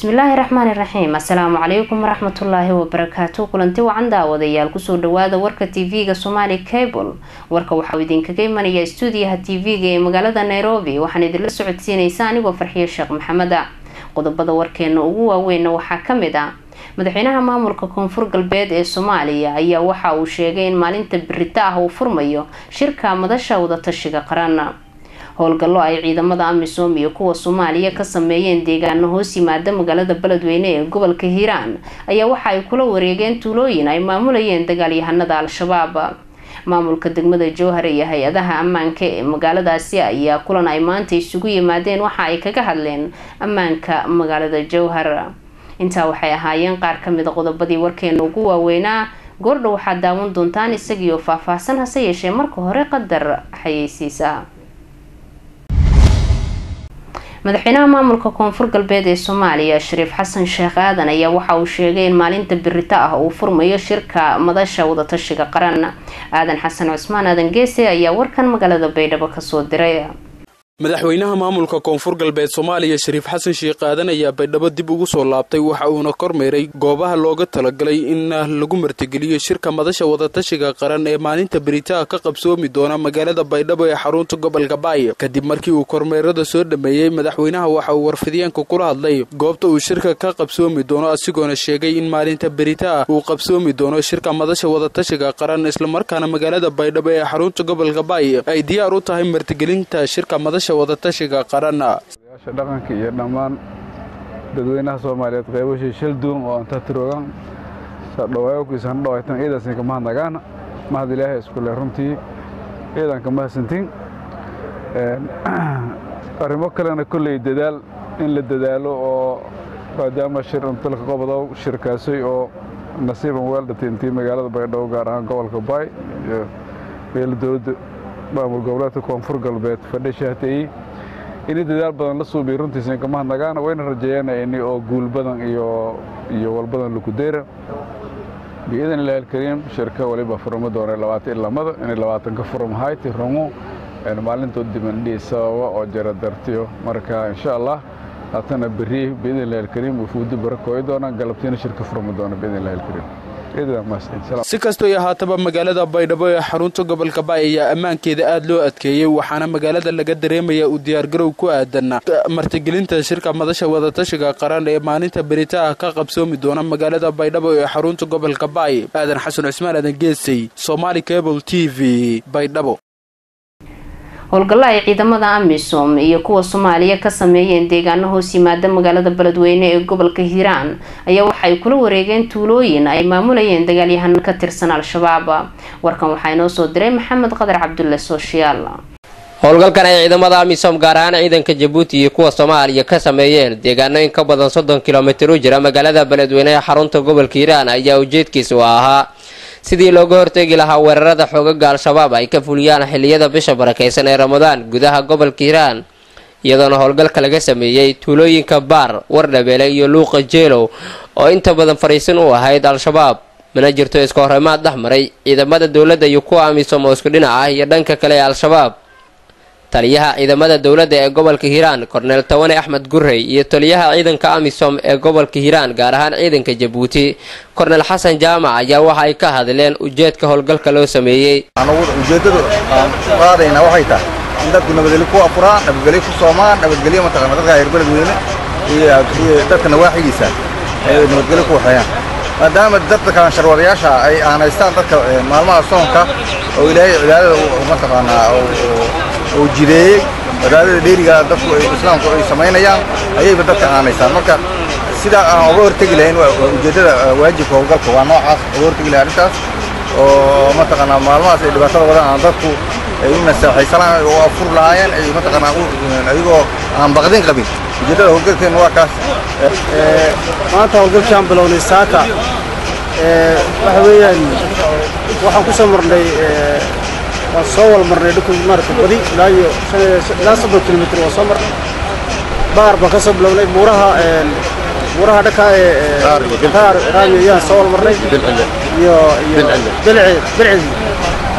بسم الله الرحمن الرحيم. السلام عليكم ورحمة الله وبركاته. كلنتي وعن داوديال كسو دوادا وركا تيفيغا سومالي كيبل وركا waxaa idinka imanaya stuudiyaha TV-ga ee magaalada Nairobi waxaan idin la socodsiinaysaa anigoo Farxiyo Sheekh Maxamed. qodobada warkeena ugu waaweyn waxaa kamid ah madaxweynaha maamulka Koonfur Galbeed ee Soomaaliya ayaa waxa uu sheegay in maalinta berrito ah uu furmayo shirka madasha wada tashiga qaran. howlgallo ay ciidamada AMISOM iyo kuwa Soomaaliya ka sameeyeen deegaano hoos yimaada magaalada Beledweyne ee gobolka Hiiraan ayaa waxa ay kula wareegeen tuulooyin ay maamulayeen dagaalyahanada Al-Shabaab. maamulka degmada Jowhar iyo hay'adaha ammaanka ee magaaladaasi ayaa kulan ay maanta isugu yimaadeen waxa ay kaga hadleen ammaanka magaalada Jowhar. inta waxay ahaayeen qaar kamid ah qodobadii warkeena ugu waaweynaa. goordhow waxaad daawan doontaan isagiyo faahfaahsan hase yeeshee marka hore qadar xayeysiisa. madaxweynaha maamulka Koonfur Galbeed ee Soomaaliya Shariif Xasan Sheekh Aadan ayaa waxa uu sheegay in maalinta berrito ah uu furmayo shirka madasha wada tashiga qaran. Aadan Xasan Cusmaan Aadan Geese ayaa warkan magaalada Baydhabo ka soo diray. madaxweynaha maamulka Koonfur Galbeed Soomaaliya Shariif Xasan Sheekh Aadan ayaa Baydhabo dib ugu soo laabtay waxa uu kormeeray goobaha looga talagalay in lagu martigeliyo shirka madasha wada tashiga qaran ee maalinta berrito ka qabsoomi doona magaalada Baydhabo ee xarunta gobolka Baay. kadib markii uu kormeerada soo dhameeyay madaxweynaha waxa uu warfidyaanka kula hadlay goobta uu shirka ka qabsoomi doono asigoona sheegay in maalinta berrito uu qabsoomi doono shirka madasha wada tashiga qaran isla markaana magaalada Baydhabo ee xarunta gobolka Baay ay diyaar u tahay martigelinta shirka madasha wada tashiga qaran. dhaqanka iyo dhammaan dadweynaha Soomaaliyeed qaybashay shil duun oo inta tiroogan sadhawaayo ku san dhawaytan ciidanka mahadnagaan mahad Ilaahay isku le runtii ciidanka mahadsantiin arrimo kalena kulay dadaal in la dadaalo oo maadaama shir inta la qabado shirkaasay oo nasiiban weeldatay intii magaalada Baydhabo gaar ahaan gobolka Baay iyo meel dowladda maamul goboleedka Koonfur Galbeed fadhishaatay in dadaal badan la soo biiray runtii ka mahadnagaan wayna rajeeyaan in oo guul badan iyo wal badan lagu deero biidan Ilaahay Kariim shirka waliba furmo doona 22 in 20 ka furmo hayti rumo in maalinta diban sababa oo jira dartiyo marka insha Allah hatana bari biidan Ilaahay Kariim uu fuudu barakooy doona galabtiina shirka furmo doona biidan Ilaahay Kariim. si kastoo ay ahaataba magaalada Baydhabo ee xarunta gobolka Baay ayaa ammaankeeda aad loo adkeeyay waxaana magaalada laga dareemayaa u diyaar garow ku aadan martigelinta shirka madasha wada tashiga qaran ee maalinta berrito ka qabsoomi doona magaalada Baydhabo ee xarunta gobolka Baay. Aadan Xasan Cusmaan Aadan Geesay, Somali Cable TV, Baydhabo. howlgallo ay ciidamada AMISOM iyo kuwa Soomaaliya ka sameeyeen deegaano hoos yimaada magaalada Beledweyne ee gobolka Hiiraan ayaa waxa ay kula wareegeen tuulooyin ay maamulayeen dagaalyahanada ka tirsan Al-Shabaab. warkan waxa inoo soo diray Maxamed Qadar Cabdulle Social. howlgalkan ay ciidamada AMISOM gaar ahaan ciidanka Djibouti iyo kuwa Soomaaliya ka sameeyeen deegaano in ka badan 30 kiiloomitir u jira magaalada Beledweyne ee xarunta gobolka Hiiraan ayaa ujeedkiisu ahaa sidii looga hortagi lahaa weerarada xoogagga Al-Shabaab ay ka fuliyaan xilliyada bisha barakeysan ee Ramadaan gudaha gobolka Hiiraan iyadoona howlgalka laga sameeyay tuulooyinka Baar, Wardhabele iyo Luuqa Jeelow oo inta badan fariisin u ahayd Al-Shabaab. mana jirto iska hormaad dhaxmaray ciidamada dawladda iyo kuwa AMISOM oo isku dhinac ah iyo dhanka kale ee Al-Shabaab. taliyaha ciidamada dawladda ee gobolka Hiiraan Korneel Tawane Axmed Gurrey iyo taliyaha ciidanka AMISOM ee gobolka Hiiraan gaar ahaan ciidanka Djibouti Korneel Xasan Jaamac ayaa waxa ay ka hadleen ujeedka howlgalka loo sameeyay. ujeedadu qaadayna waxay tahay in dadku nabadgelyo ku afuraan, nabadgelyo ku soomaan, nabadgelyo mataqaanaa dadka reer Beledweyne iyo dadka nawaaxigiisa ay nabadgelyo ku waxayaan maadaama dadka kan sharwadayaasha ay aaneystaan dadka maalmaha soonka oo Ilaahay cibaadada mataqaanaa oo jireeyay wadaadada dheeriga dadku islaamku ay sameynayaan ayay dadka aaneystaan marka sida aan uga hortagi lahayn ujeedada waajibka howlgalka waa noocaas uga hortagi lahayn arrintaas oo mataqaanaa maalmahaas ay dhibaatada wadaan dadku ay u nasaxaysanaan oo afur lahaayeen ay mataqaanaa ayagoo aan baqdin qabin ujeedada howlgalkeena waa kaas. maanta howlgalkaan bilownay saaka waxa weeyaan waxaan ku soo marnay soo wal marnay dhulka marka badi ilaa 30 kilomitir oo soo marnay baar ba ka soo bilownay buuraha dhaka raamiyaan soo wal marnay iyo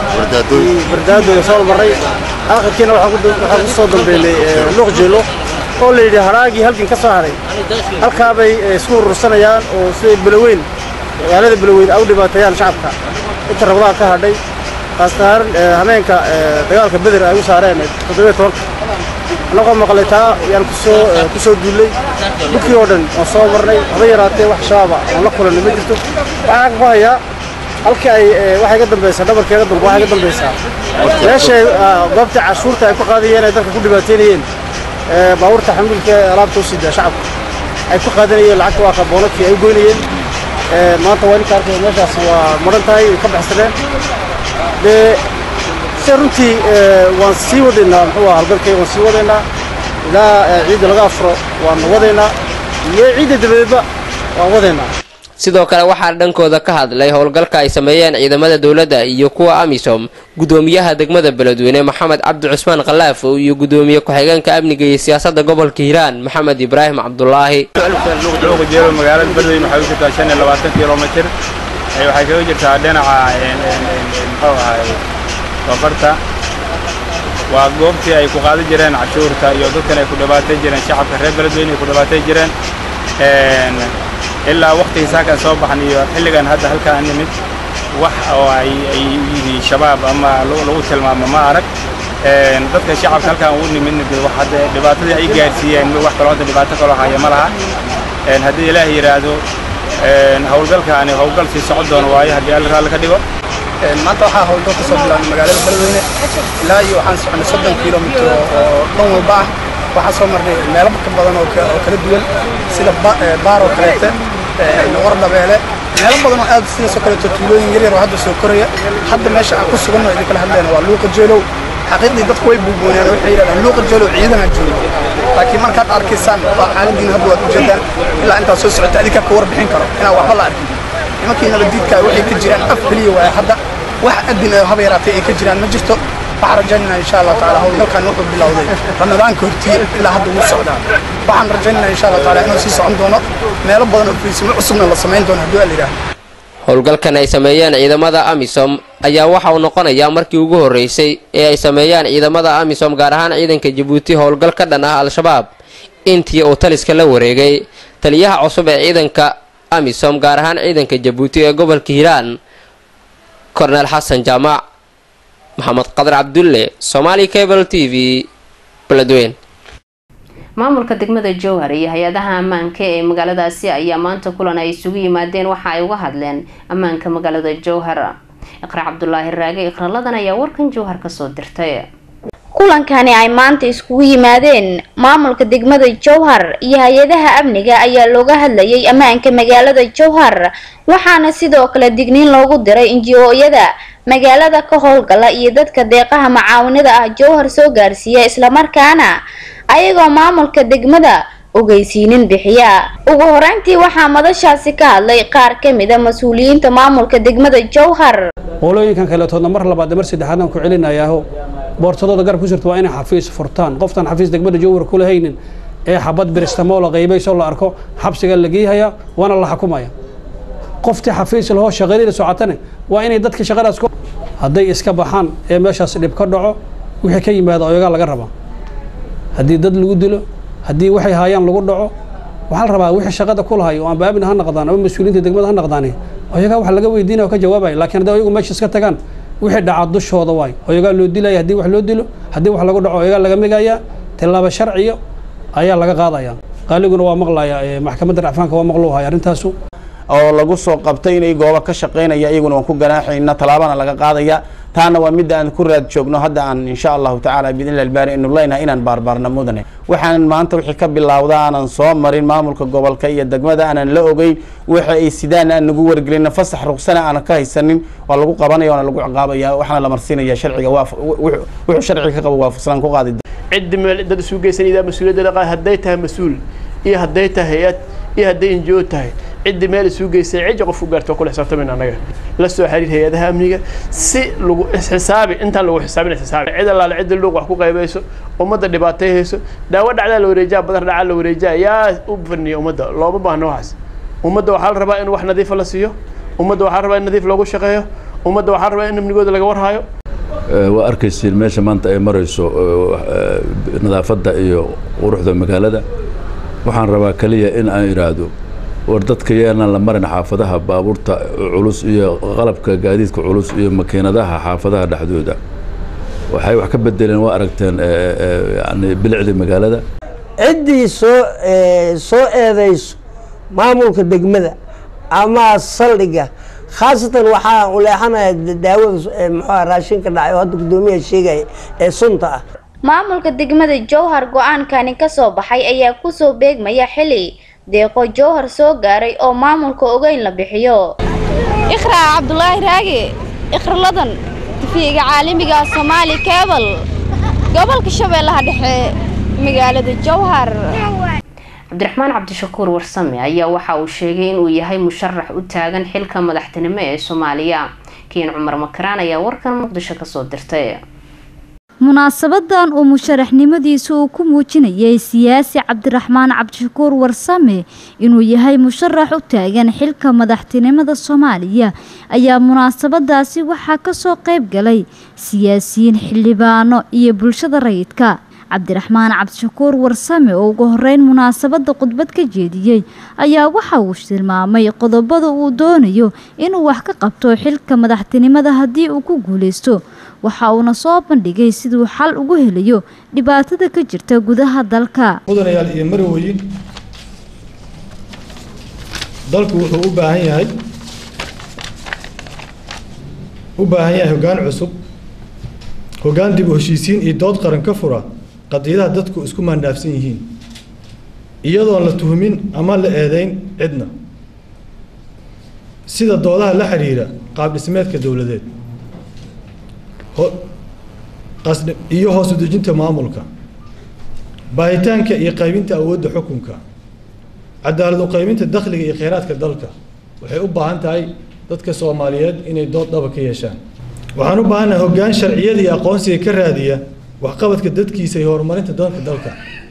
bilcil bardaado soo wal marnay aakhirkiina waxaan ku soo dambeeyay Luuq Jeelow oo la yidhi haraagii halkan ka soo haray halkaa bay isku urursanayaan oo siday balaweyn magaalada balaweyn ay u dhibaateeyaan shacabka inta rabadaha ka hadhay khaasatan hameenka dagaalka beder ay u saareen 17 anagoo maqlay taa yaan ku soo duulay dhulkii oo dhan oo soo marnay haba yaraatee wax shaaba oo la kulanay ma jirto waxaan ku hayaa halkii ay waxay ka dambaysaa dhabarkeeda dambe waxay ka dambaysaa meesha goobta cashuurta ay ku qaadayeen ay dadka ku dhibaateynayeen baabuurta xamuulka alaabta u sida shacabka ay ku qaadanayeen lacagta waa kaboonadkii ay goynayeen maanta waa ninka arkay meeshaas waa maran tahay ka baxsadeen runtii waan sii wadaynaa muxuu ahaa halgalkay waan sii wadaynaa ilaa ciidda laga afro waan wadaynaa iyo ciidda dabadeedba waan wadaynaa sidoo kale waxaa dhankooda ka hadlay howlgalka ay sameeyeen ciidamada dowladda iyo kuwa amisom gudoomiyaha degmada beledweyne maxamed cabdi cusmaan khalaaf iyo gudoomiye ku-xigeenka amniga iyo siyaasadda gobolka hiiraan maxamed ibraahim cabdulaahi magaalada beledweyne waxay u jirtaa 25 kilomitir waxay kaga jirtaa dhinaca muxuu ahay wafarta waa goobtii ay ku qaadi jireen cashuurta iyo dadkan ay ku dhibaateyn jireen shacabka reer beledweyne ay ku dhibaateyn jireen ilaa waqtiga saakan soo baxan iyo xilligan hadda halkaan nimid wax oo ay yihiin shabaab ama lagu tilmaamo ma arag dadka shacabka halkaan ugu nimid wax hadda dhibaatadii ay gaarsiiyeen wax kale oo dhibaato kale haya ma laha haddii ilaahay yiraahdo howlgalkaani howlgal si socod doon waayo haddii alla raali ka dhigo maanta waxaa howlgal ka soo bilaabay magaalada beledweyne ilaa iyo waxaan soconay 30 kilomitir oo dhan walba ah waxaan soo marnay meelo ka badan oo kala duwan sida baar oo kaleete wardhabeele meelo badan oo aad sidoo kale tuulooyin yar yar oo hadda soo koraya hadda meesha aan ku sugan oo kala hadlayna waa luuqa jeelow xaqiiqdii dadku way buuboonayaan waxay yiraahdaan luuqa jeelow ciidana joogo laakiin markaad arkaysaan waa xaaladdiina hadda waad ujeedaan ilaa intaad soo socota adinka ka warbixin karo inaan waxba la arkin nimankii nabadiidka waxay ka jiraan af keliya waa hadda wax adin haba yaraatay ay ka jiraan ma jirto waxaan rajaynaynaa insha allah tacaala howlgalkan wuxuu bilowday ramadaanka hortiye ilaa hadda wuu socdaa waxaan rajaynaynaa insha allah tacaala inuu sii socon doono meelo badan oo fiisimo cusubna la samayn doono haddii la yidhaahdo howlgalkan ay sameeyeen ciidamada amisom ayaa waxa uu noqonayaa markii ugu horeysay ee ay sameeyaan ciidamada amisom gaar ahaan ciidanka Djibouti howlgal ka dhan ah al-shabaab intii uu taliska la wareegay taliyaha cusub ee ciidanka amisom gaar ahaan ciidanka Djibouti ee gobolka Hiiraan Colonel Hassan Jamac محمد قدر عبد الله Somali Cable TV Beledweyne maamulka degmada Jowhar iyo hay'adaha ammaanka ee magaaladaasi ayaa maanta kulan ay isugu yimaadeen waxa ay uga hadleen ammaanka magaalada Jowhar Iqra Cabdullaahi Raage iqraladan ayaa warkan Jowhar ka soo dirtay kulankani ay maanta iskugu yimaadeen maamulka degmada Jowhar iyo hay'adaha amniga ayaa looga hadlayay ammaanka magaalada Jowhar waxaana sidoo kale digniin loogu diray NGO-yada magaalada ka howlgala iyo dadka deeqaha macaawinada ah Jowhar soo gaarsiiya isla markaana ayagoo maamulka degmada ogeysiinin bixiya ugu horeyntii waxaa madashaasi ka hadlay qaar ka mid ah mas'uuliyiinta maamulka degmada Jowhar qolooyinkan kale toodna mar labaad mar saddexaad aan ku celinayaa boortadooda garab ku jirto waa inay xafiis furtaan qoftan xafiis degmada Jowhar ku lahaynin ee xabad biristamool qaybeyso la arko xabsiga la geeyaya wana la xukumaya qoftii xafiis loo shaqeeyay socotane waa inay dadka shaqadaas ku haday iska baxaan ee meeshaas dhib ka dhaco wixii ka yimaado ayaga laga rabaa hadii dad lagu dilo hadii waxay haayaan lagu dhaco waxa la rabaa wixii shaqada ku lahayo oo aan baabina ha noqdaan ama mas'uuliyiinta degmada ha noqdaan ayaga wax laga weydiinayo ka jawaabay laakiin haday ayagu meesha iska tagaan wixii dhaca dushooda way ayaga loo dilay hadii wax loo dilo hadii wax lagu dhaco ayaga laga migaya tilaabo sharciyo ayaa laga qaadaya qaaliguna waa maqlaaya maxkamadda racfaanka waa maqluuhay arintaasu oo lagu soo qabtay inay goobo ka shaqeynaya iyaguna waan ku ganaaxayna talaabana laga qaadaya taana waa mid aan ku raad joogno hadda aan insha Allah ta'ala bidin albaari inuu leeyna inaan baarbaarna mudane waxaan maanta wixii ka bilowda aanan soo marin maamulka gobolka iyo degmada aanan la ogeyn waxa ay sidaan aan nagu wargelin fasax ruqsana aan ka haysanin waa lagu qabanayo oo lagu ciqaabaya waxana la marsiinaya sharciga wuxuu sharciga ka qabo waafaqsan ku qaadi cid meel dad isugu geysanayda mas'uuliyadda qaad haday tahay mas'uul iyo haday tahay hay'ad iyo haday NGO tahay cid meel isugu geysay cid qof u gaarto kula xisaabtamina anaga la soo xiriir hay'adaha amniga si lagu xisaabi inta lagu xisaabin cid alla cid loo wax ku qaybeyso umada dhibaatayeyso daawo dhacda la wareejaa badar dhaca la wareejaa yaa u faniyo umada looma baahno waxaas umada waxa la rabaa in wax nadiif la siiyo umada waxa la rabaa in nadiif loogu shaqeeyo umada waxa la rabaa in amnigooda laga warhayo waa arkayseen meesha maanta ay marayso nadaafadda iyo quruxda magaalada waxaan rabaa kaliya in aan iraado war dadka yeelna la marin xaafadaha baabuurta culus iyo qalabka gaadiidka culus iyo makiinadaha xaafadaha dhaxdooda waxay wax ka bedeleen waa aragteen yani bilicda magaalada ciddii soo eedayso maamulka degmada ama saldhiga khaasatan waxaa u leexanaya daawada muxuu raashinka dhacay oo hadda gudoomiyaha sheegay ee sunta ah maamulka degmada Jowhar go'aankani ka soo baxay ayaa ku soo beegmaya xili deeqo Jowhar soo gaaray oo maamulka ogeyn la bixiyo Ikhra Cabdullaahi Raage Ikhra Ladan tifiga caalamiga Somali Cable gobolka Shabeellaha Dhexe magaalada Jowhar Cabdiraxmaan Cabdishakuur Warsame ayaa waxa uu sheegay in uu yahay musharax u taagan xilka madaxtinimo ee Soomaaliya Kiin Cumar Makaraan ayaa warkan Muqdisho ka soo dirtay munaasabadan oo musharaxnimadiisu uu ku muujinayay siyaasi Cabdiraxmaan Cabdishakuur Warsame inuu yahay musharax u taagan xilka madaxtinimada Soomaaliya ayaa munaasabadaasi waxa ka soo qayb galay siyaasiyiin xildhibaano iyo bulshada rayidka Cabdiraxmaan Cabdishakuur Warsame oo ugu horeyn munaasabada khudbad ka jeediyay ayaa waxa uu tilmaamay qodobada uu doonayo inuu wax ka qabto xilka madaxtinimada hadii uu ku guuleysto waxa uu soo bandhigay sidoo xal ugu helayo dhibaatada ka jirta gudaha dalka mudanayaal iyo marwooyin dalku wuxuu u baahan yahay hoggaan cusub hoggaan dib u heshiisiin iyo dood qaran ka fura qadiyadaha dadku isku maandhaafsan yihiin iyadoo la tuhumin ama la eedeyn cidna sida doodaha la xiriira qaab dhismeedka dawladeed iyo hoos u dejinta maamulka baahitaanka iyo qaybinta awoodda xukunka cadaalad u qaybinta dakhliga iyo kheyraadka dalka waxay u baahan tahay dadka Soomaaliyeed inay dood dhab ka yeeshaan waxaan u baahanahay hoggaan sharciyada iyo aqoonsiga ka raadiya waxqabadka dadkiisa iyo horumarinta dalka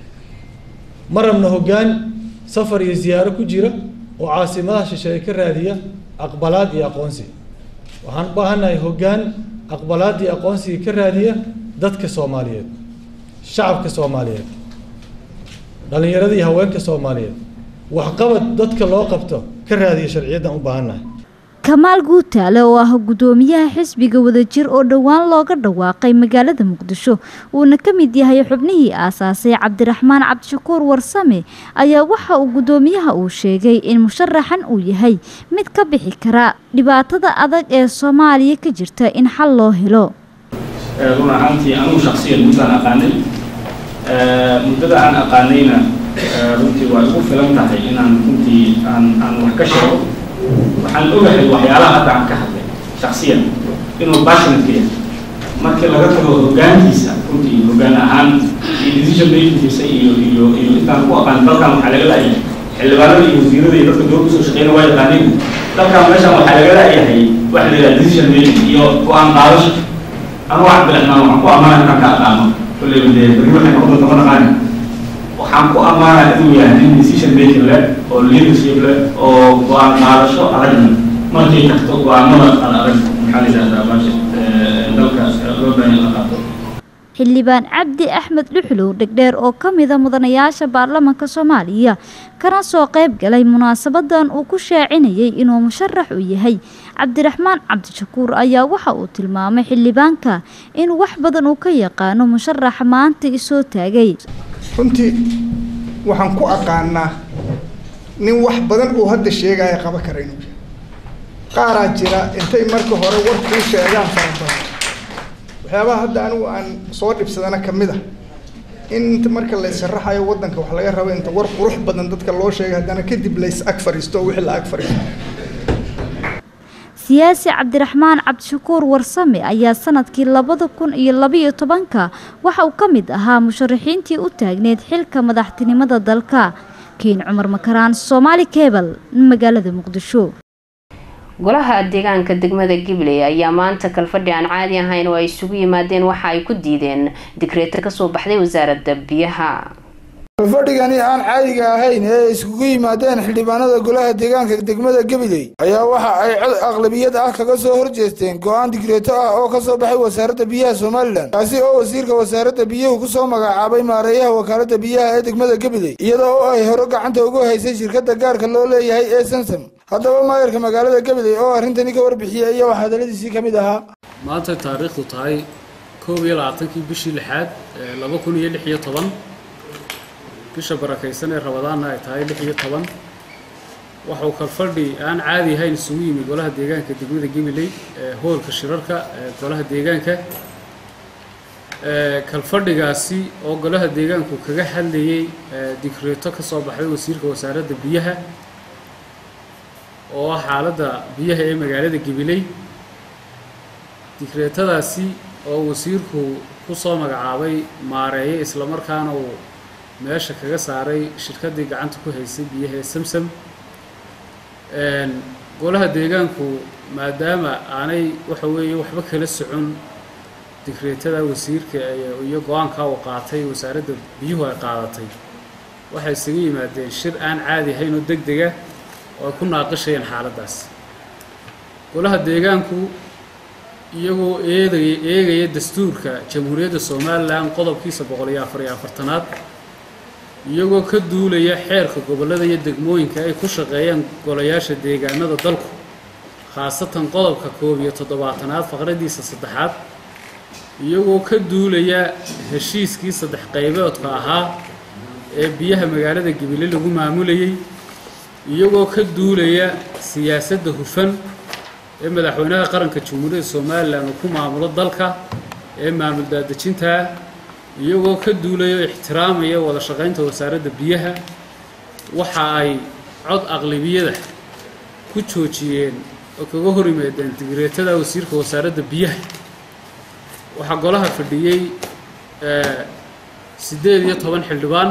marabna hoggaan safar iyo ziyaaro ku jira oo caasimadaha shisheeye ka raadiya aqbalaad iyo aqoonsi waxaan u baahanahay hoggaan aqbalaad iyo aqoonsiga ka raadiya dadka Soomaaliyeed shacabka Soomaaliyeed dhalinyarada iyo haweenka Soomaaliyeed waxqabad dadka loo qabto ka raadiya sharciyadan u baahanahay Kamaal Guutaale oo ah gudoomiyaha xisbiga wadajir oo dhawaan looga dhawaaqay magaalada Muqdisho uuna ka mid yahay xubnihii aasaasay Cabdiraxmaan Cabdishakuur Warsame ayaa waxa uu gudoomiyaha uu sheegay in musharaxan uu yahay mid ka bixi kara dhibaatada adag ee Soomaaliya ka jirta in xal loo helo runtii anu shakhsiyan muddan aqaanay muddada aan aqaanayna runtii waa ugu filan tahay inaan runtii aan wax ka sheego waxaan ogahay waxyaalaha hadda aan ka hadlay shakhsiyan inuu passionate yahay markii laga tago hoggaankiisa runtii hoggaan ahaan iyo decision making-kiisa iyo intaan ku aqaan dalkan waxaa laga laayahay xildhibaanada iyo wasiirada iyo dadka dowladda soo shaqeynaya waa yaqaaniin dalkan meeshan waxaa laga laayahay waxa la yidhaha decision making iyo go-aan qaadasho anu Cabdiraxmaan waxaan ku ammaanay inaan ka aqaano kulleyba dee beri waxay noqon doonta ma naqaani waxaan ku ammaanay inuu yahay nin decision making leh oo leadership leh oo go-aan qaadasho adagna markay tagto go-aanada adag maxaa la yidhahdaa baasha dalka loo baahan la qaato xildhibaan Cabdi Axmed Dhuxulow dhegdheer oo ka mid ah mudanayaasha baarlamaanka Soomaaliya kana soo qayb galay munaasabadan uu ku shaacinayay inuu musharax u yahay Cabdiraxmaan Cabdishakuur ayaa waxa uu tilmaamay xildhibaanka in wax badan uu ka yaqaano musharax maanta isoo taagay runtii waxaan ku aqaanaa nin wax badan uu hadda sheegaya qaba kara inuu qaaraa jira intay marka hore warkuu sheegaan farabadan waxyaabaha hadda anigu aan soo dhibsadana ka mid ah in marka la sharaxayo waddanka wax laga rabo inta war qurux badan dadka loo sheegay haddana kadib la is ag fariisto wixii la ag fariisto siyaasi Cabdiraxmaan Cabdishakuur Warsame ayaa sanadkii 2012 waxa uu ka mid ahaa musharaxiintii u taagneed xilka madaxtinimada dalka Kiin Cumar Makaraan Somali Cable magaalada Muqdisho golaha deegaanka degmada Gibley ayaa maanta kalfadhi aan caadi ahayn oo ay isugu yimaadeen waxa ay ku diideen digreeto ka soo baxday wasaaradda biyaha fadhigani aan caadiga ahayn ee iskugu yimaadeen xildhibaanada golaha deegaanka degmada Gabiley ayaa waxa ay cod aqlabiyad ah kaga soo horjeesteen go'aan digreeto ah oo ka soo baxay wasaaradda biyaha Soomaaliland kaasi oo wasiirka wasaaradda biyaha ku soo magacaabay maareeyaha wakaaladda biyaha ee degmada Gabiley iyadoo ay hore gacanta ugu haysay shirkadda gaarka loo leeyahay ee Samsam haddaba maayarka magaalada Gabiley oo arintani ka warbixiyay ayaa waxa hadaladiisii kamid ahaa maanta taariikhdu tahay 21 bishii 6 2016 bisha barakaysan ee Ramadaan ay tahay 16 waxa uu kalfadhi aan caadi ahayn isugu yimid golaha deegaanka degmada Gabiley hoolka shirarka golaha deegaanka kalfadhigaasi oo golaha deegaanku kaga hadlayay digreeto ka soo baxay wasiirka wasaaradda biyaha oo xaaladda biyaha ee magaalada Gabiley digreetadaasi oo wasiirku ku soo magacaabay maareeye isla markaana uu meesha kaga saaray shirkadii gacanta ku haysay biyaha Samsam golaha deegaanku maadaama aanay waxa weeye waxba kala socon digreetada wasiirka iyo go'aanka uu qaatay wasaaradda biyuhu ay qaadatay waxay isaga yimaadeen shir aan caadi ahayn oo degdeg ah oo ku naaqashayeen xaaladaas golaha deegaanku iyagoo eegaya dastuurka jamhuuriyadda Soomaaliland qodobkiisa 144aad iyagoo ka duulaya xeerka gobolada iyo degmooyinka ay ku shaqeeyaan golayaasha deegaanada dalku khaasatan qodobka 17aad faqradiisa 3aad iyagoo ka duulaya heshiiskii 3 qayboodka ahaa ee biyaha magaalada Gabiley lagu maamulayay iyagoo ka duulaya siyaasadda hufan ee madaxweynaha qaranka jamhuuriyadda Soomaaliland ku maamulo dalka ee maamul daadejinta iyagoo ka duulaya ixtiraamaya wada shaqaynta wasaaradda biyaha waxa ay cod aqlabiyada ku joojiyeen oo kaga hor yimaadeen digreetada wasiirka wasaaradda biyaha waxa golaha fadhiyay 18 xildhibaan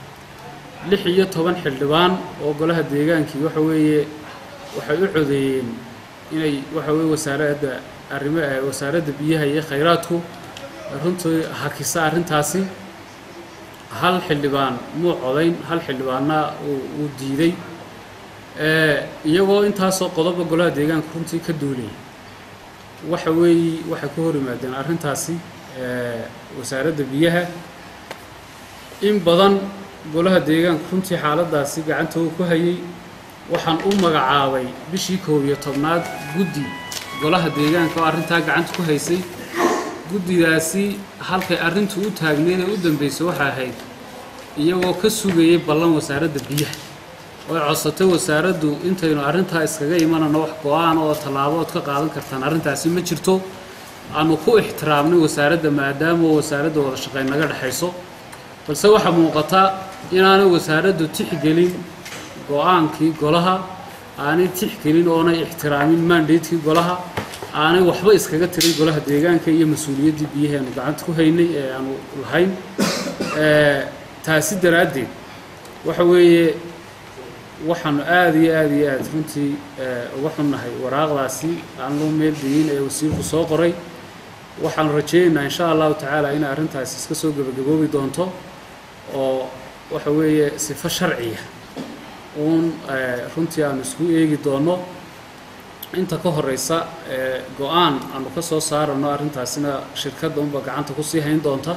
16 xildhibaan oo golaha deegaankii waxa weeye waxay u codeeyeen inay waxa weeye wasaaradda biyaha iyo khayraadku runtii hakisa arintaasi hal xildhibaan muu codayn hal xildhibaanna uu diiday iyagoo intaasoo qodob golaha deegaanka runtii ka duulay waxa weeye waxay ku hor yimaadeen arintaasi wasaaradda biyaha in badan golaha deegaanka runtii xaaladaasi gacanta uu ku hayay waxaan u magacaabay bishii 11aad guddi golaha deegaanka oo arintaa gacanta ku haysay guddigaasi halkay arintu u taagneed ee u dambeysay waxa ahayd iyagoo ka sugayay ballan wasaaradda biyaha oo codsatay wasaaraddu intaynu arintaa iskaga imanano wax go'aan oo talaabood ka qaadan kartaan arintaasi ma jirto aanu ku ixtiraamnay wasaaradda maadaama wasaaradda wada shaqayn naga dhaxayso balse waxa muuqata inaanay wasaaraddu tixgelin go'aankii golaha aanay tixgelin oonay ixtiraamin mandate-kii golaha aanay waxba iskaga tirin golaha deegaanka iyo mas'uuliyaddii biyaha aanu gacanta ku haynay ee aanu lahayn taasi daraadeed waxa weeye waxaanu aad runtii uga xunnahay waraaqdaasi aan loo meel deyin ee wasiirku soo qoray waxaan rajaynaynaa insha allahu tacaala in arrintaasi iska soo gabagaboobi doonto oo waxa weeye sifo sharciya uun runtii aanu isku eegi doono inta ka horeysa go'aan aanu ka soo saarano arrintaasina shirkadda unba gacanta ku sii hayn doonta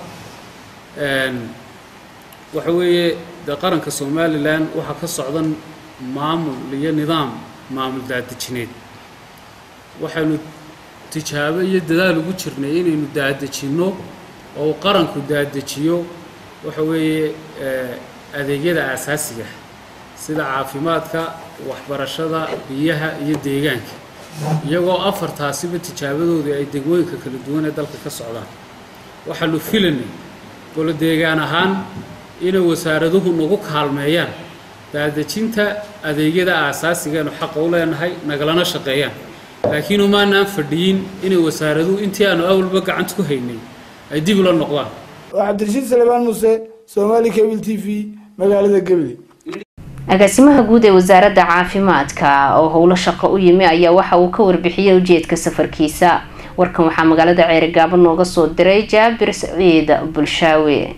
waxa weeye qaranka Soomaaliland waxa ka socdan maamul iyo nidaam maamul daadajineed waxaanu tijaabo iyo dadaal ugu jirnay inaynu daadajino oo qaranku daadajiyo waxa weeye adeegyada aasaasiga sida caafimaadka waxbarashada biyaha iyo deegaanka iyagoo afartaasiba tijaabadoodii ay degmooyinka kala duwan ee dalka ka socdaan waxaanu filanay golo deegaan ahaan inay wasaaraduhu nagu kaalmeeyaan daadajinta adeegyada aasaasiga ee xaq u leenahay nagalana shaqeeyaan laakiin umaanaan fadhiyin inay wasaaraduhu intii aanu awalba gacanta ku haynay ay dib ula noqdaan Cabdirashiid Salebaan Muuse Somali Cable TV magaalada Gabiley agaasimaha guud ee wasaaradda caafimaadka oo howlo shaqo u yimi ayaa waxa uu ka warbixiyay ujeedka safarkiisa warkan waxaa magaalada Ceerigaabo nooga soo diray Jaabir Saciid Bulshaawe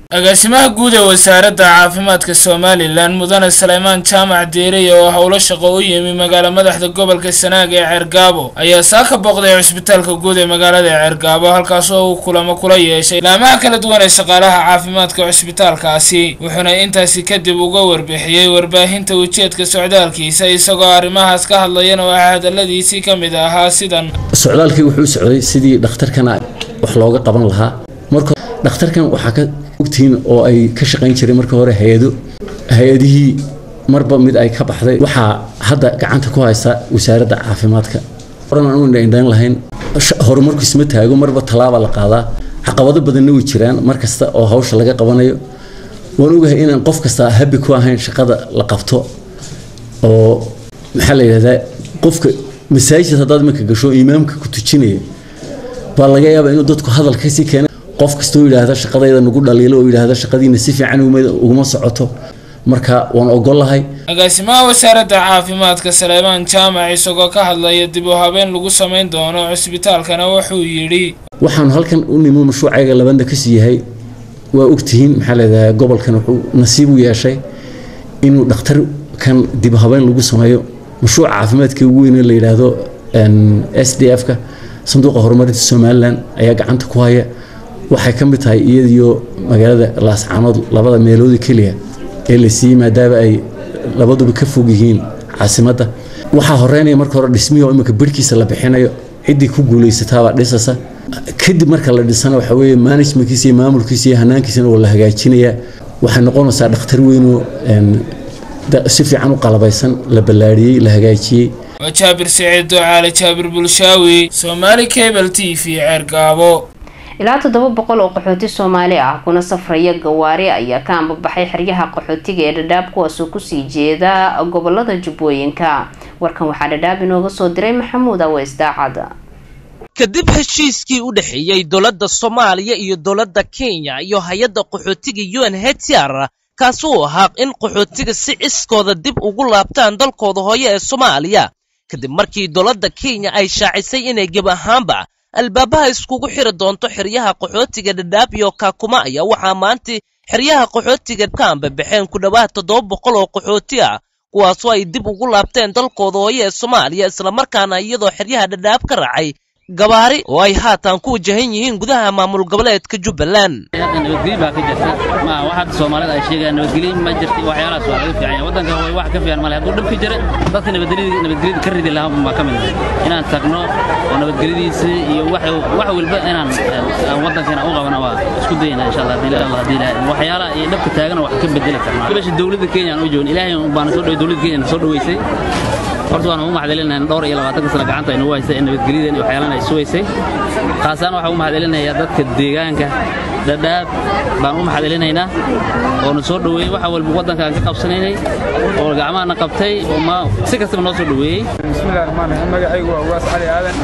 agaasimaha guud ee wasaaradda caafimaadka Somaliland Mudane Suleymaan Jaamac Deeriye oo howlo shaqo u yimi magaalada madaxda gobolka Sanaag ee Cergaabo ayaa saaka booqday cusbitaalka guud ee magaalada Cergaabo halkaas oo uu kulamo kula yeeshay laamaha kala duwan ee shaqaalaha caafimaadka cusbitaalkaasi wuxuuna intaasi kadib uga warbixiyay warbaahinta ujeedka socdaalkiisa isagoo arrimahaas ka hadlayeen oo hadaladiisii kamid ahaa sidan socdaalkii wuxuu socday sidii dhakhtarkana wax looga qaban lahaa marka dhakhtarkan waxa ka ogtiin oo ay ka shaqayn jireen markii hore hay'adihii marba mid ay ka baxday waxa hadda gacanta ku haysta wasaaradda caafimaadka oran aanu indhayn lahayn horumarku isma taago marba talaaba la qaadaa caqabado badan way jiraan markasta oo hawsha laga qabanayo waan ogahay in qof kasta habi ku ahayn shaqada la qabto oo maxaa la yiraahdaa qofka masaajid hadaad marka gasho imaamka ku tujinaya baa laga yaabaa inuu dadku hadalka si keenay qof kasta oo yiraahdo shaqadayda nagu dhaliilo oo yiraahdo shaqadiina si fiican uma socoto marka waan ogolahay agaasimaha wasaaradda caafimaadka Suleymaan Jaamac isagoo ka hadlaya dib u habeen lagu sameyn doono cusbitaalkana wuxuu yiri waxaan halkan u nimo mashruucayga labanda ka siyahay waa ogtihiin maxaa leedahay gobolkan wuxuu nasiib u yeeshay inuu dhakhtar kan dib u habeen lagu sameeyo mashruuc caafimaadka ugu weyn ee la yiraahdo SDF-ka sanduuqa horumarinta Somaliland ayaa gacanta ku haya waxay ka mid tahay iyadoo magaalada Laascaanood labada meelood kaliya ee la siiyay maadaama ay labaduba ka fog yihiin caasimadda waxa horeynaya marka hore dhismiyo imika birkiisa la bixinayo cidii ku guuleysataba dhisasa kadib marka la dhisana waxa weeye managementkiisa iyo maamulkiisa iyo hanaankiisa oo la hagaajinaya waxa noqonaysaa dhakhtar weyn oo si fiican u qalabaysan la balaariyay la hagaajiyay Jaabir Saciid Ducaale Jaabir Bulshaawi Somali Cable TV Cergaabo ilaa 700 oo qaxooti Soomaali ah kuna safraya gawaari ayaa ka ambabaxay xeryaha qaxootiga ee Dadaab kuwaas oo ku sii jeeda gobolada Jubbooyinka warkan waxaa Dadaab inooga soo diray Maxamuud Aweys Daacada kadib heshiiskii u dhaxeeyay dawladda Soomaaliya iyo dawladda Kenya iyo hay'adda qaxootiga UNHCR kaas oo ahaa in qaxootiga si iskooda dib ugu laabtaan dalkooda hooyo ee Soomaaliya kadib markii dawladda Kenya ay shaacisay inay gab ahaanba albaabaha iskugu xiri doonto xeryaha qaxootiga Dadaab iyo Kakuma ayaa waxa maanta xeryaha qaxootiga ka ambabaxeen ku dhawaad 700 oo qaxooti ah kuwaas oo ay dib ugu laabteen dalkooda hooyo ee Soomaaliya isla markaana iyadoo xeryaha Dadaab ka raacay gabaari oo ay haatan ku wajahan yihiin gudaha maamul goboleedka Jubbaland nabadgelyo ka jirta ma waxa Soomaalida ay sheegaan nabadgelyo ma jirto waxyaalaha soo fiican wadanka way wax ka fiican ma leh dad ka jira dadka nabadgelyo ka ridi lahaa ma kamid inaan tagno oo nabadgelyadiisa iyo wax walba inaan wadankeena u qabano waa isku dayna insha Allah waxyaalaha ay dhabka taagan wax ka bedeli karnaa meesha dawladda Kenya u joogin Ilaahay u baan soo dhaw dawladda Kenya soo dhaweysay horta waan u mahadcelinaynaa dhowr iyo 20 sano gacanta inuu haysay nabadgelyada iyo waxyaalaha ay suuysay qaasaan waxa u mahadcelinayaa dadka deegaanka Dadaab baan u mahadcelinaynaa oo soo dhaweeyay waxa walba wadanka ka qabsanaynay oo gacmaha qabtay oo ma si kastaba noo soo dhaweeyay bismillaahir rahmaanir rahiim magacaygu waa Ugaas Cali Aadan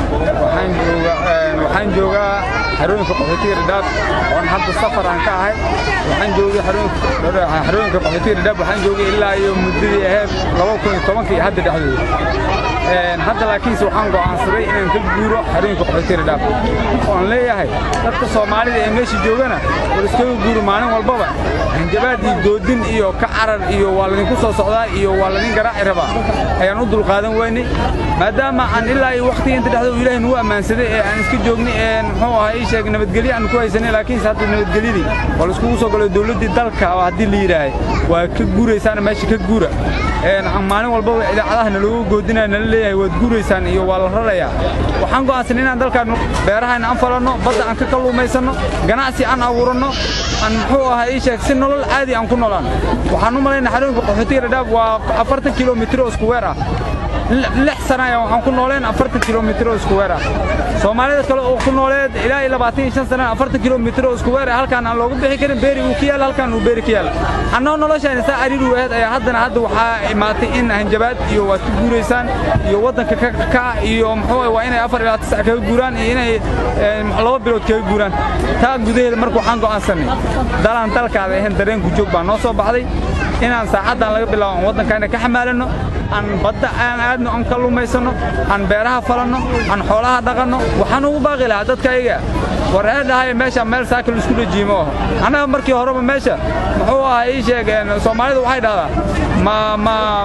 waxaan joogaa xarunka qaxootiga Dadaab oo hadda safar aan ka ahay waxaan joogaa xarunka qaxootiga Dadaab waxaan joogay ilaa iyo muddadii ahayd 2010 iyo hadda dhexdeeda hadda laakiin waxaan go'aansaday inaan ka guuro xarunka qaxootiga Dadaab oo leeyahay dadka Soomaalida ee meesha joogana war iska guuro maalin walbaba hanjabaad iyo doodin iyo ka carar iyo waalidin ku soo socdaa iyo waalidin garaaci raba ayaan u dul qaadan weynay maadaama aan ilaa iyo waqti inta dhaxdo Ilaahay noo amaansaday ee aan iska joognay ee muxuu ahaa ii sheeg nabadgelyo aan ku haysanay laakiin hadda nabadgelyadii wal isku soo galay dawladda dalka hadii la yiraahay waa ka guureysaan meesha ka guura maalin walba idaacadaha loo goodinayna leeyahay waad guureysaan iyo waa la rarayaa waxaan go'aansanay inaan dalkan beeraha aan falano badda aan ka kaluumaysano ganacsi aan abuurano aan muxuu ahaa ii sheeg si nolol caadi aan ku noolaan waxaan u maleynaa xarunka qaxootiga Dadaab waa 40 kiiloomitir oo isku weer ah 6 sano waxaan ku nooleen 40 kiiloomitir oo isku weer ah Soomaalida kale oo ku nooleed ilaa 25 sano 40 kiiloomitir oo isku weer ah halkaan aan loogu bixi karin beeri uu ka yaal halkaan uu beeri ka yaal annoo noloshaan saa ariir u ahayd ayaa hadda waxa imaatay in hanjabaad iyo waad ku guureysaan iyo wadanka ka iyo muxuu waa inay 4 ilaa 9 ka guuraan iyo inay 2 bilood ka guuraan taa gudaheeda markuu waxaan go'aansanay dalaan dalkaada ahayn dareen ku joog baa noo soo baxday inaan saacadan laga bilaabo wadanka ka xamaalano aan badda aan aadno aan kalluumaysano aan beeraha falanno aan xoolaha dhaqanno waxaan ugu baaqi lahaa dadka ayaga war eedahay meesha meel saakil isku dhajiimo anaga markii horeba meesha muxuu ahaa ii sheegeen Soomaalidu waxay dhahdaa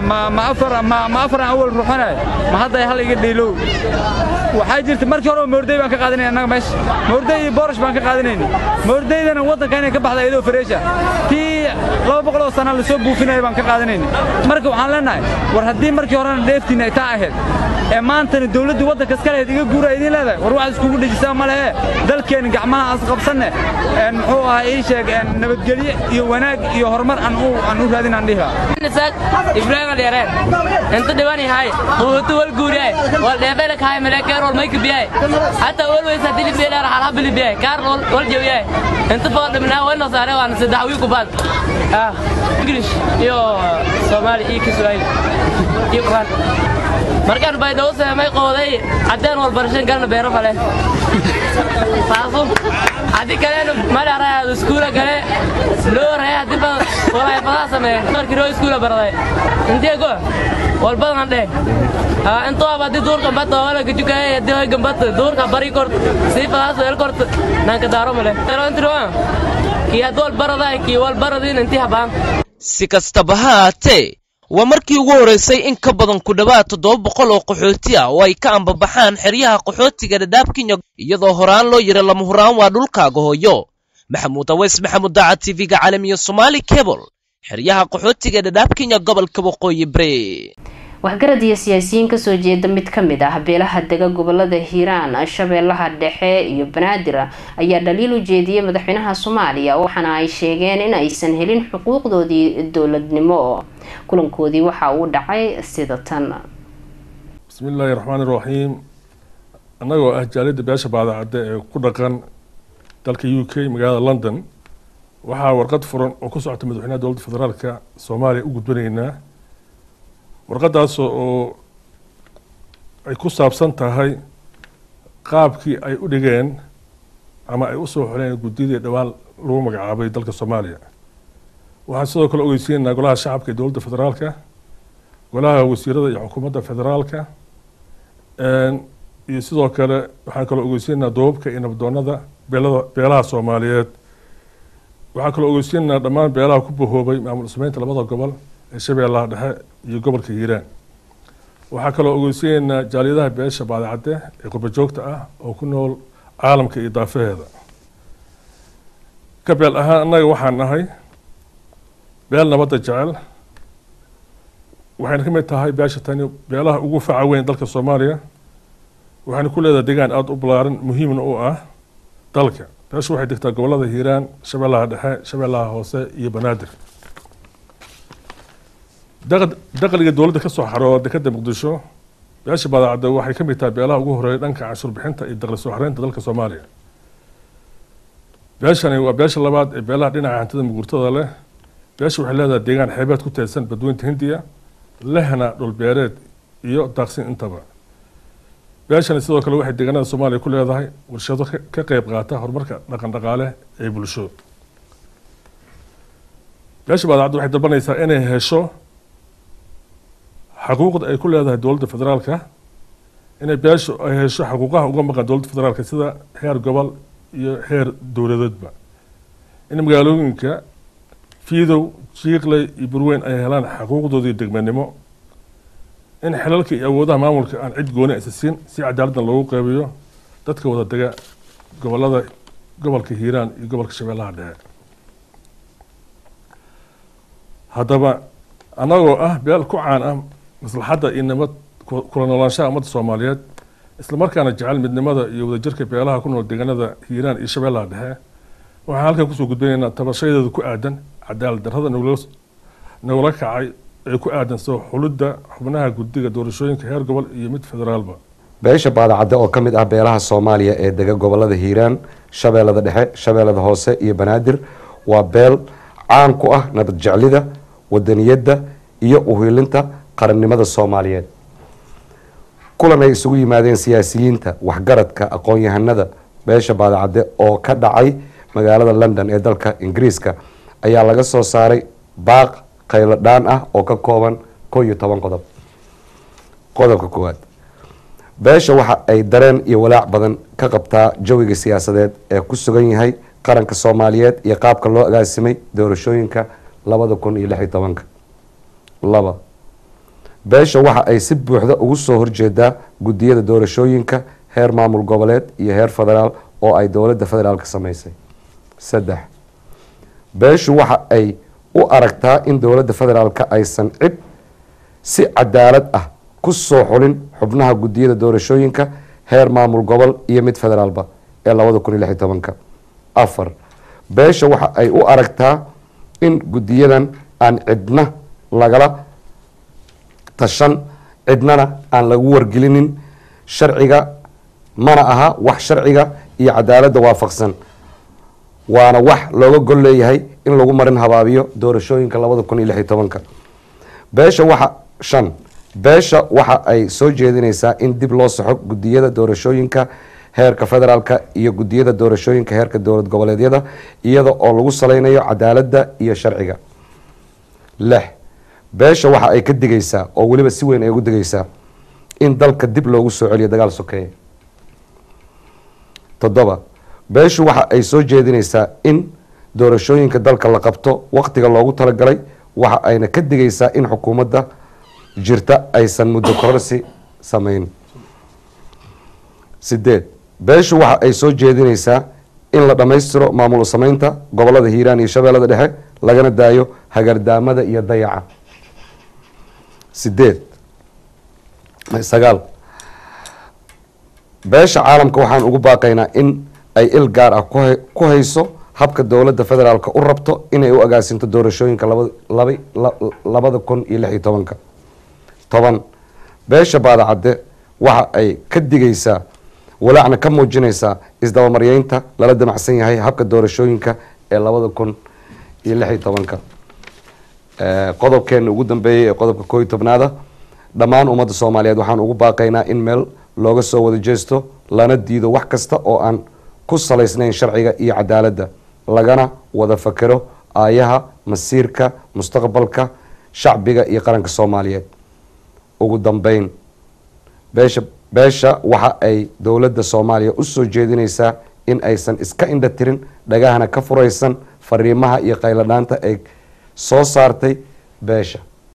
ma afar awal ruuxanay ma hadda hal iga dhiilow waxay jirta markii hore moorday baan ka qaadanay anaga meesha moorday iyo boorash baan ka qaadanay moordaydana wadankan ka baxday iyadoo fareesha tii 200 sano la soo buufinay baan ka qaadanay marka waxaan leenahay war haddii markii hore dheeftiin ay taa ahayd ee maantana dawladdu wadanka iskale iga guura idin leedahay war wax isku dhijisaa ma lehe dalkeen gacmaha as qabsanne muxuu ahaa ii sheeg nabadgelyo iyo wanaag iyo horumar aan u raadinaan dhihaa Ibrahim Aliareen inta dhibani hay quwwadu wal guuriyay wal dheebel ka hay malakeer wal mayk biyay hatta always hadii beelar xalab biyay kaar wal jawiyay inta baad dhimnaa way nasaare waan saddex wiil ku baad English iyo Somali iyo Kiswahili iyo Quraan markaan bay dawsay may qooday cadaan wal barashan galna beero fale saaso hadii kale ma la raado iskuula kale loo raado dib walaay badaa samee markii loo iskuula baraday intee go wal badan dheh inta abadi doorka bada wala gujukay hadii gambad doorka bari kort si badaa soo kort nanka daaro male intro ki adol baraday ki wal baradin intii habaan si kastaba ha ahaatee waa markii ugu horeysay in ka badan ku dhawaad 700 oo qaxooti ah oo ay ka ambabaxaan xeryaha qaxootiga Dadaab Kenya iyadoo horaan loo yiri lama huraan waa dhulkaaga hooyo Maxamuud Aweys Maxamuud Daacad TV-ga caalamiga Somali Cable xeryaha qaxootiga Dadaab Kenya gobolka Waqooyi Bari waxgarad iyo siyaasiyiin ka soo jeeda mid ka mid ah beelaha dega gobolada Hiiraan Shabeellaha Dhexe iyo Banaadir ayaa dhaliil u jeediyay madaxweynaha Soomaaliya waxaana ay sheegeen in aysan helin xuquuqdoodii dawladnimo kulankoodii waxa uu dhacay sida tan Bismillahir Rahmanir Rahim anagoo ah jaalida beesha baadacada ee ku dhaqan dalka UK magaalada London waxa warqad furan oo ku socota madaxweynaha dowladda federaalka Soomaaliya u gudbinaynaa warqadaas oo ay ku saabsan tahay qaabkii ay u dhigeen ama ay u soo xoleen guddida dhawaan lagu magacaabay dalka Soomaaliya waxaan sidoo kale ogeysiinaa golaha shacabka ee dowladda federaalka golaha wasiirada iyo xukuumadda federaalka iyo sidoo kale waxaan kale ogeysiinaa doobka iyo nabdoonada beelaha Soomaaliyeed waxaan kale ogeysiinaa dhammaan beelaha ku bahoobay maamul sameynta labada gobol ee Shabeellaha Dhexe iyo gobolka Hiiraan waxa kale oo ogeysiinaa jaaliyadaha beesha baadacada ee qurba joogta ah oo ku nool caalamka iyo daafaheeda ka beel ahaan annaga waxaan nahay beel nabadda jecel waxayna ka mid tahay beesha tani beelaha ugu faca weyn dalka Soomaaliya waxayna ku leedahay deegaan aad u ballaaran muhiimna u ah dalka beesha waxay degtaa gobolada Hiiraan Shabeellaha Dhexe Shabeellaha Hoose iyo Banaadir dakhliga dawladda ka soo xarooda dekada Muqdisho beesha baadacada waxay ka mid tahay beelaha ugu horeeya dhanka canshuur bixinta iyo dakhli soo xareynta dalka Soomaaliya beeshani waa beesha labaad ee beelaha dhinaca hantida mugurtada leh beesha waxay leedahay deegaan xeebeed ku teedsan badweynta Hindiya lehna dhul beereed iyo daaqsin intaba beeshani sidoo kale waxay deegaanada Soomaaliya ku leedahay warshado ka qayb qaata horumarka dhaqan dhaqaale ee bulsho beesha baadacada waxay dalbanaysaa inay hesho xuquuqda ay ku leedahay dowladda federaalka inay beeshu ay hesho xuquuqaha uga maqan dowladda federaalka sida heer gobol iyo heer dowladeedba in magaalooyinka Fiidow Jiiqley iyo Burweyn ay helaan xuquuqdoodii degmanimo in xilalka iyo awoodaha maamulka aan cid gooni aysan si cadaalad loogu qeybiyo dadka wada dega gobolka Hiiraan iyo gobolka Shabeellaha Dhexe haddaba anagoo ah beel ku caan ah maslaxadda iyo nabad kula noolaanshaha ummadda Soomaaliyeed isla markaana jecel midnimada iyo wadajirka beelaha ku nool deegaanada Hiiraan iyo Shabeellaha Dhexe waxaan halkan kusoo gudbinaynaa tabashadeeda ku aadan cadaalad darrada nagula kacay ee ku aadan soo xulidda xubnaha guddiga doorashooyinka heer gobol iyo mid federaalba beesha baadacada oo ka mid ah beelaha Soomaaliya ee dega gobolada Hiiraan Shabeellada Dhexe Shabeellada Hoose iyo Banaadir waa beel caan ku ah nabad jeclida wadaniyadda iyo u hiilinta qarannimada Soomaaliyeed kulan ay isugu yimaadeen siyaasiyiinta waxgaradka aqoon-yahanada beesha baadacada oo ka dhacay magaalada London ee dalka Ingiriiska ayaa laga soo saaray baaq qaylo dhaan ah oo ka kooban 11 qodob qodobka koowaad beesha waxa ay dareen iyo walaac badan ka qabtaa jawiga siyaasadeed ee ku sugan yahay qaranka Soomaaliyeed iyo qaabka loo agaasimay doorashooyinka 2016 laba beesha waxa ay si buuxda ugu soo horjeedaa gudiyada doorashooyinka heer maamul goboleed iyo heer federaal oo ay dowladda federaalka sameysay saddex beeshu waxa ay u aragtaa in dowladda federaalka aysan cid si cadaalad ah ku soo xulin xubnaha gudiyada doorashooyinka heer maamul gobol iyo mid federaalba ee 2016 afar beesha waxa ay u aragtaa in gudiyadan aan cidna lagala tashan cidnana aan lagu wargelinin sharciga mana aha wax sharciga iyo cadaaladda waafaqsan waana wax looga gol leeyahay in lagu marin habaabiyo doorashooyinka 2016 beesha waxa shan beesha waxa ay soo jeedinaysaa in dib loo saxo gudiyada doorashooyinka heerka federaalka iyo gudiyada doorashooyinka heerka dowlad goboleedyada iyada oo lagu saleynayo cadaaladda iyo sharciga lix beesha waxa ay ka digaysaa oo weliba si weyn ay ugu digaysaa in dalka dib loogu soo celiyo dagaal sokeeye toddoba beeshu waxa ay soo jeedinaysaa in doorashooyinka dalka la qabto waqtiga loogu talagalay waxa ayna ka digaysaa in xukuumadda jirta aysan muddo kororsi sameyn sideed beeshu waxa ay soo jeedinaysaa in la dhammaystiro maamul sameynta gobolada Hiiraan iyo Shabeellada Dhexe lagana daayo hagardaamada iyo dayaca sideed sagaal beesha caalamka waxaan ugu baaqaynaa in ay il gaar ah ku hayso habka dowladda federaalka u rabto inay u agaasinto doorashooyinka 2016 toban beesha baadacadde waxa ay ka digaysaa walaacna ka muujinaysaa isdabamaryeynta lala damacsan yahay habka doorashooyinka ee 2016 qodobkeena ugu dambeeyay ee qodobka 11aad dhammaan ummadda Soomaaliyeed waxaan ugu baaqaynaa in meel looga soo wada jeesto lana diido wax kasta oo aan ku salaysnayn sharciga iyo cadaaladda lagana wada fakero aayaha masiirka mustaqbalka shacbiga iyo qaranka Soomaaliyeed ugu dambeyn beesha waxa ay dowladda Soomaaliya u soo jeedinaysaa in aysan iska indha tirin dhagahana ka furaysan fariimaha iyo qayladhaanta ay soo saartay beesha